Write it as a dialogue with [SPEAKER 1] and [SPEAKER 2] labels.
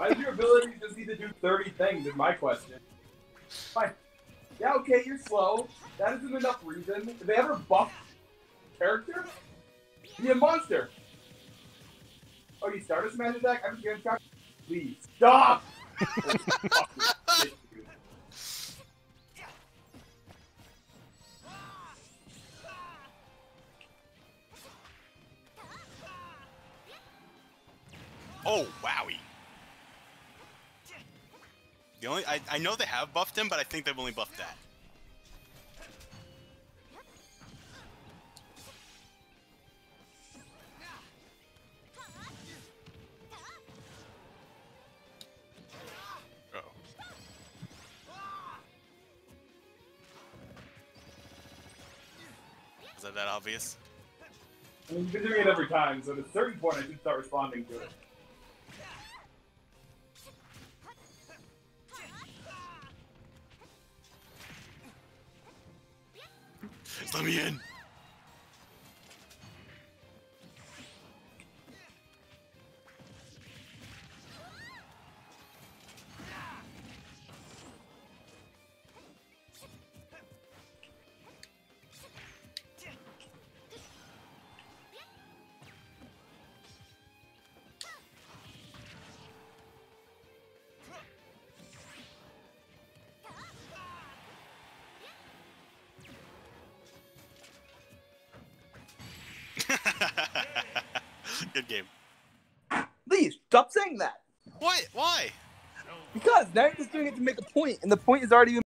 [SPEAKER 1] Why is your ability just need to do 30 things is my question. Fine. Yeah, okay, you're slow. That isn't enough reason. If they ever buff character, be a monster. Oh, you start a smash attack? I'm just gonna try. Please stop.
[SPEAKER 2] Oh, wowie. The only I know they have buffed him, but I think they've only buffed that. Uh-oh. Is that obvious?
[SPEAKER 1] I mean, you've been doing it every time, so at a certain point I should start responding to it.
[SPEAKER 2] Let me in! Good game.
[SPEAKER 3] Please, stop saying that.
[SPEAKER 2] What? Why?
[SPEAKER 3] Because now you're just doing it to make a point, and the point is already